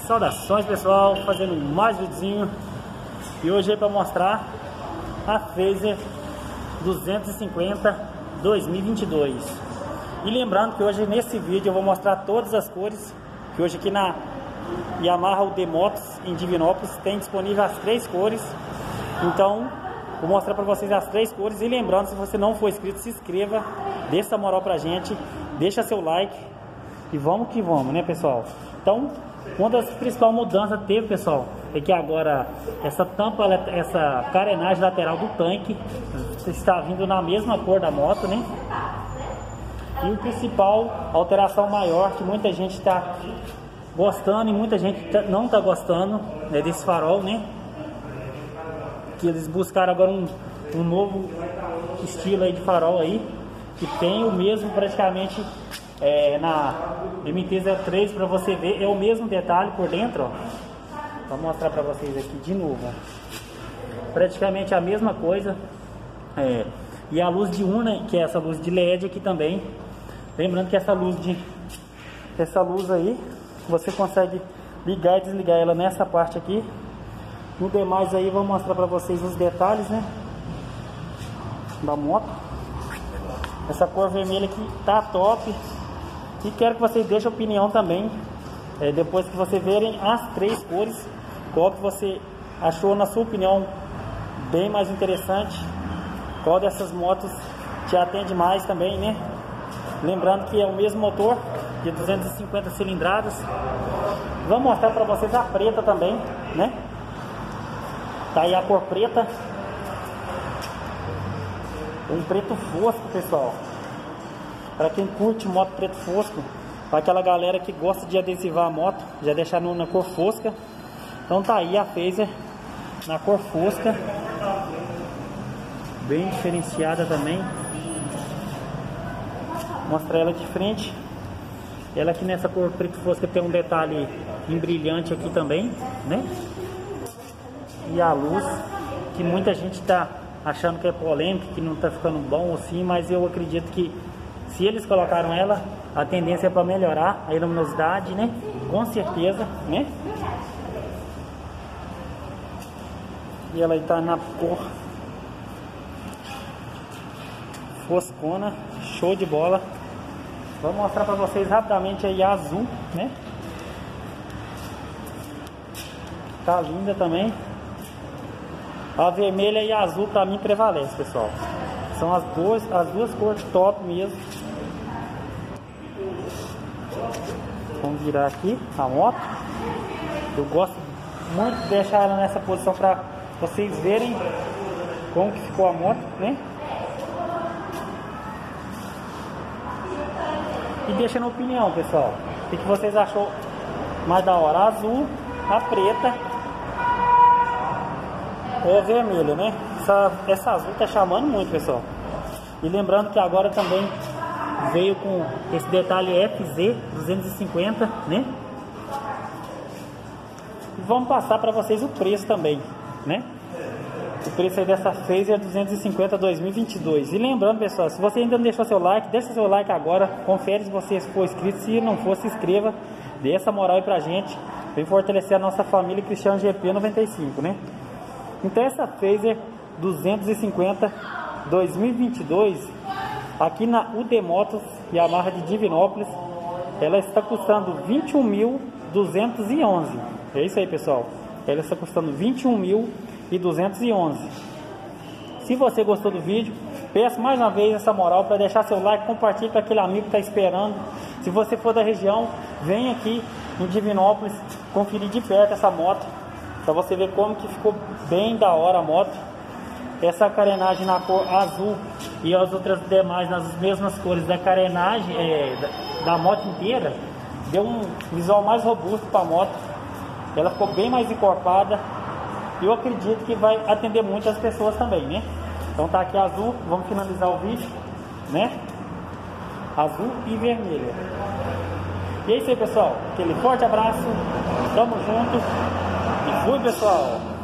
Saudações pessoal, fazendo mais videozinho. E hoje é para mostrar a Fazer 250 2022. E lembrando que hoje nesse vídeo eu vou mostrar todas as cores, que hoje aqui na Yamaha UD Motos em Divinópolis tem disponível as 3 cores. Então vou mostrar para vocês as 3 cores. E lembrando, se você não for inscrito, se inscreva, dê essa moral pra gente, deixa seu like e vamos que vamos, né pessoal? Então, uma das principais mudanças teve, pessoal, é que agora essa tampa, essa carenagem lateral do tanque está vindo na mesma cor da moto, né? E o principal alteração maior que muita gente está gostando e muita gente não está gostando é desse farol, né? Que eles buscaram agora um novo estilo aí de farol aí, que tem o mesmo praticamente na MT-03, para você ver, é o mesmo detalhe por dentro, ó. Vou mostrar para vocês aqui de novo, ó. Praticamente a mesma coisa, e a luz de urna, que é essa luz de LED aqui também. Lembrando que essa luz aí você consegue ligar e desligar ela nessa parte aqui. No demais aí vou mostrar para vocês os detalhes, né, da moto. Essa cor vermelha aqui tá top. E quero que vocês deixem opinião também, depois que vocês verem as 3 cores, qual que você achou, na sua opinião, bem mais interessante, qual dessas motos te atende mais também, né? Lembrando que é o mesmo motor, de 250 cilindradas. Vou mostrar para vocês a preta também, né? Tá aí a cor preta, um preto fosco, pessoal. Para quem curte moto preto fosco, para aquela galera que gosta de adesivar a moto, já deixar na cor fosca. Então tá aí a Fazer na cor fosca, bem diferenciada também. Mostra ela de frente. Ela aqui nessa cor preto fosca tem um detalhe em brilhante aqui também, né? E a luz, que muita gente tá achando que é polêmica, que não tá ficando bom assim, mas eu acredito que se eles colocaram ela, a tendência é para melhorar a luminosidade, né? Com certeza, né? E ela está na cor foscona, show de bola. Vou mostrar para vocês rapidamente aí a azul, né? Tá linda também. A vermelha e a azul para mim prevalece, pessoal. São as duas cores top mesmo. Vamos virar aqui a moto. Eu gosto muito de deixar ela nessa posição para vocês verem como que ficou a moto, né? E deixa na opinião, pessoal, o que vocês achou mais da hora, a azul, a preta ou a vermelha, né? Essa azul tá chamando muito, pessoal. E lembrando que agora também veio com esse detalhe FZ 250, né? E vamos passar para vocês o preço também, né? O preço aí dessa Fazer 250 2022. E lembrando, pessoal, se você ainda não deixou seu like, deixa seu like agora. Confere se você for inscrito. Se não for, se inscreva. Dê essa moral aí pra gente. Vem fortalecer a nossa família Cristiano GP 95, né? Então essa Fazer 250 2022 aqui na UD Motos Yamaha de Divinópolis, ela está custando 21.211. É isso aí, pessoal. Ela está custando 21.211. Se você gostou do vídeo, peço mais uma vez essa moral para deixar seu like, compartilhe para aquele amigo que está esperando. Se você for da região, vem aqui em Divinópolis conferir de perto essa moto, para você ver como que ficou bem da hora a moto. Essa carenagem na cor azul e as outras demais nas mesmas cores da carenagem da moto inteira, deu um visual mais robusto para a moto. Ela ficou bem mais encorpada. Eu acredito que vai atender muitas pessoas também, né? Então tá aqui azul, vamos finalizar o vídeo, né? Azul e vermelha. E é isso aí, pessoal. Aquele forte abraço, tamo junto e fui, pessoal!